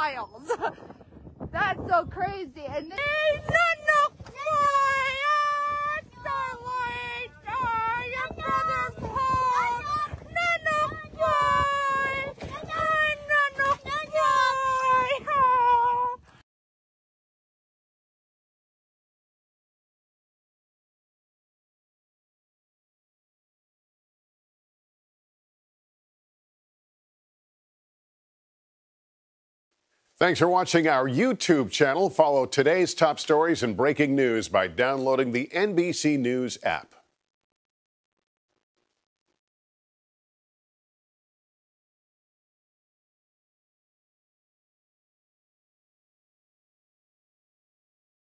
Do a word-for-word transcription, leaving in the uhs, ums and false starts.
miles. That's so crazy. And then, hey, Nanuq boy! Ah, Starlight! Ah, your brother's home! Nanuq boy! Ah, Nanuq boy! Ah. Thanks for watching our YouTube channel. Follow today's top stories and breaking news by downloading the N B C News app.